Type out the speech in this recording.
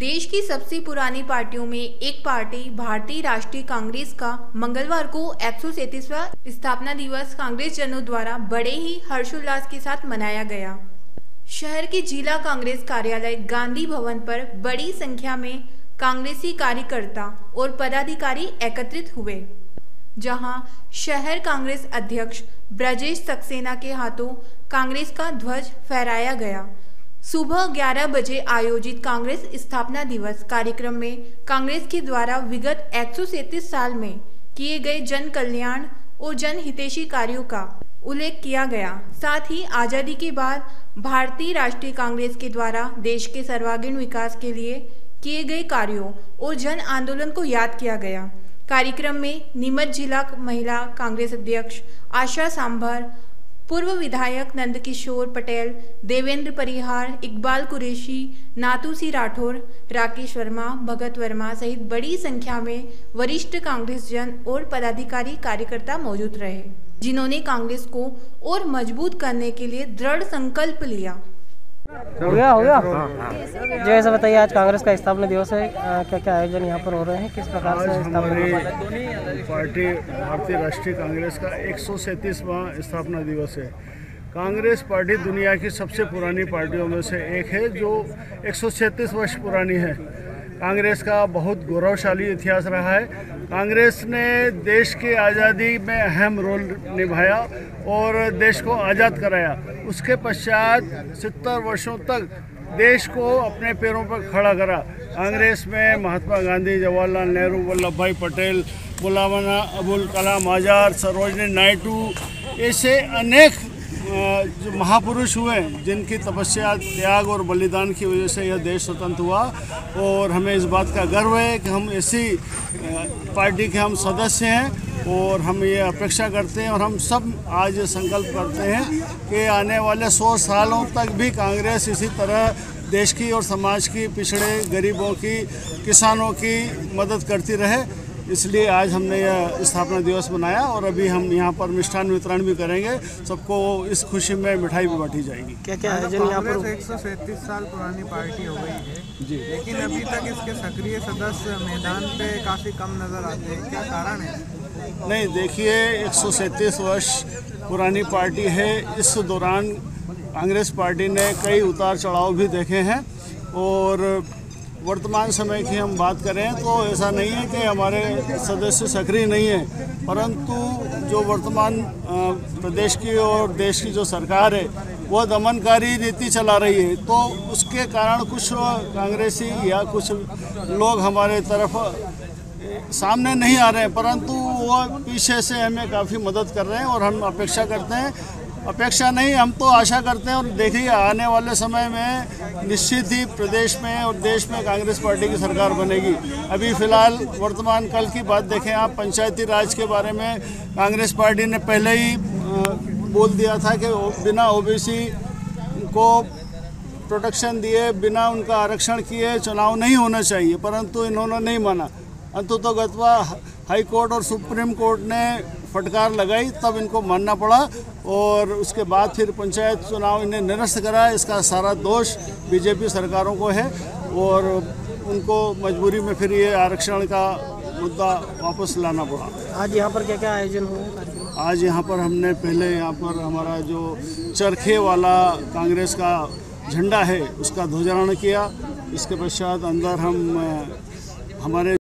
देश की सबसे पुरानी पार्टियों में एक पार्टी भारतीय राष्ट्रीय कांग्रेस का मंगलवार को 137वां स्थापना दिवस कांग्रेस जनों द्वारा बड़े ही हर्षोल्लास के साथ मनाया गया। शहर के जिला कांग्रेस कार्यालय गांधी भवन पर बड़ी संख्या में कांग्रेसी कार्यकर्ता और पदाधिकारी एकत्रित हुए, जहां शहर कांग्रेस अध्यक्ष ब्रजेश सक्सेना के हाथों कांग्रेस का ध्वज फहराया गया। सुबह 11 बजे आयोजित कांग्रेस स्थापना दिवस कार्यक्रम में कांग्रेस के द्वारा विगत 137 साल में किए गए जन कल्याण और जन हितैषी कार्यों का उल्लेख किया गया। साथ ही आज़ादी के बाद भारतीय राष्ट्रीय कांग्रेस के द्वारा देश के सर्वांगीण विकास के लिए किए गए कार्यों और जन आंदोलन को याद किया गया। कार्यक्रम में नीमच जिला महिला कांग्रेस अध्यक्ष आशा सांभर, पूर्व विधायक नंदकिशोर पटेल, देवेंद्र परिहार, इकबाल कुरैशी, नाथू सिंह राठौर, राकेश वर्मा, भगत वर्मा सहित बड़ी संख्या में वरिष्ठ कांग्रेस जन और पदाधिकारी कार्यकर्ता मौजूद रहे, जिन्होंने कांग्रेस को और मजबूत करने के लिए दृढ़ संकल्प लिया। हो गया। जो ऐसा बताइए, आज कांग्रेस का स्थापना दिवस है, क्या क्या आयोजन यहाँ पर हो रहे हैं, किस प्रकार से हमारी पार्टी भारतीय राष्ट्रीय कांग्रेस का 137वां स्थापना दिवस है। कांग्रेस पार्टी दुनिया की सबसे पुरानी पार्टियों में से एक है, जो 136 वर्ष पुरानी है। कांग्रेस का बहुत गौरवशाली इतिहास रहा है। कांग्रेस ने देश की आज़ादी में अहम रोल निभाया और देश को आज़ाद कराया। उसके पश्चात 70 वर्षों तक देश को अपने पैरों पर खड़ा करा। कांग्रेस में महात्मा गांधी, जवाहरलाल नेहरू, वल्लभ भाई पटेल, मौलाना अबुल कलाम आज़ाद, सरोजिनी नायडू, ऐसे अनेक जो महापुरुष हुए जिनकी तपस्या, त्याग और बलिदान की वजह से यह देश स्वतंत्र हुआ। और हमें इस बात का गर्व है कि हम ऐसी पार्टी के हम सदस्य हैं और हम ये अपेक्षा करते हैं और हम सब आज ये संकल्प करते हैं कि आने वाले 100 सालों तक भी कांग्रेस इसी तरह देश की और समाज की, पिछड़े गरीबों की, किसानों की मदद करती रहे। इसलिए आज हमने यह स्थापना दिवस मनाया और अभी हम यहाँ पर मिष्ठान वितरण भी करेंगे। सबको इस खुशी में मिठाई भी बांटी जाएगी। क्या क्या आयोजन यहाँ पर? 137 साल पुरानी पार्टी हो गई है जी, लेकिन अभी तक इसके सक्रिय सदस्य मैदान पे काफ़ी कम नज़र आते हैं, क्या कारण है? नहीं, देखिए, 137 वर्ष पुरानी पार्टी है। इस दौरान कांग्रेस पार्टी ने कई उतार चढ़ाव भी देखे हैं और वर्तमान समय की हम बात करें तो ऐसा नहीं है कि हमारे सदस्य सक्रिय नहीं है, परंतु जो वर्तमान प्रदेश की और देश की जो सरकार है वह दमनकारी नीति चला रही है, तो उसके कारण कुछ कांग्रेसी या कुछ लोग हमारे तरफ सामने नहीं आ रहे हैं, परंतु वो पीछे से हमें काफ़ी मदद कर रहे हैं और हम अपेक्षा करते हैं, अपेक्षा नहीं, हम तो आशा करते हैं और देखिए आने वाले समय में निश्चित ही प्रदेश में और देश में कांग्रेस पार्टी की सरकार बनेगी। अभी फ़िलहाल वर्तमान कल की बात देखें आप, पंचायती राज के बारे में कांग्रेस पार्टी ने पहले ही बोल दिया था कि बिना ओबीसी को प्रोटेक्शन दिए, बिना उनका आरक्षण किए चुनाव नहीं होना चाहिए, परंतु इन्होंने नहीं माना। अंततोगत्वा हाई कोर्ट और सुप्रीम कोर्ट ने फटकार लगाई, तब इनको मानना पड़ा और उसके बाद फिर पंचायत चुनाव इन्हें निरस्त करा। इसका सारा दोष बीजेपी सरकारों को है और उनको मजबूरी में फिर ये आरक्षण का मुद्दा वापस लाना पड़ा। आज यहाँ पर क्या क्या आयोजन हुए? आज यहाँ पर हमने पहले यहाँ पर हमारा जो चरखे वाला कांग्रेस का झंडा है उसका ध्वजारोहण किया। इसके पश्चात अंदर हम हमारे